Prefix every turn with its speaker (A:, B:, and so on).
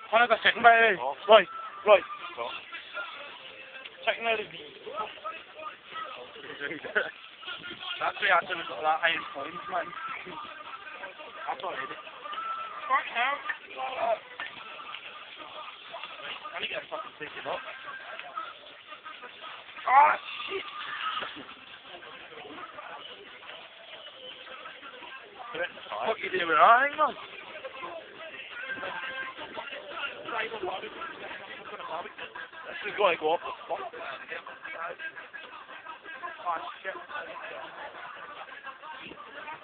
A: 開個醒俾你。喂喂，醒啦你。打最下最啦，係佢咪打錯你啲。I need to get fucking thinking up. Ah, shit! What are you doing, alright, man? This is going to go up the spot. Oh, shit.